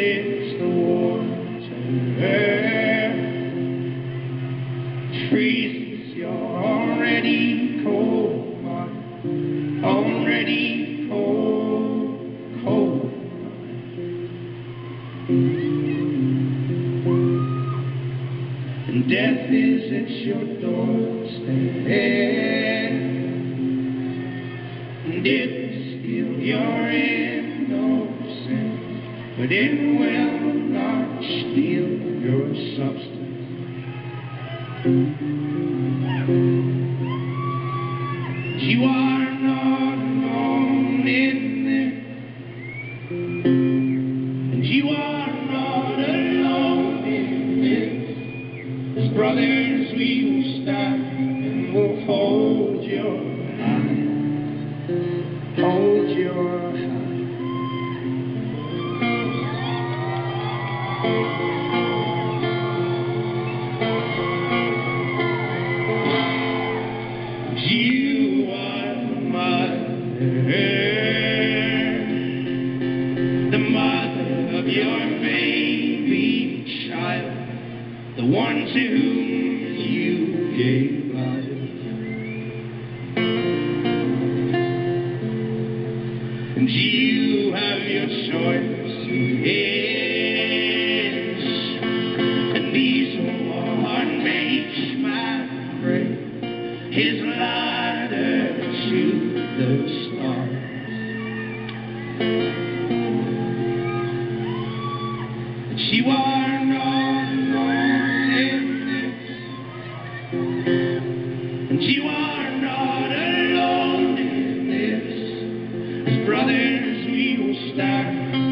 splits the water, freezes your already cold heart, already cold, cold heart. And death is at your doorstep, and it will steal your innocence, but it will not steal your substance. You are not alone in this, and you are not alone in this. As brothers we will stand and we'll hold your hand, hold your hand. You are the mother of your baby child, the one to whom you gave life. And you have your choice, and these are makes my prayer his ladder to the stars. But you are not alone in this, and you are not alone in this. As brothers we will stand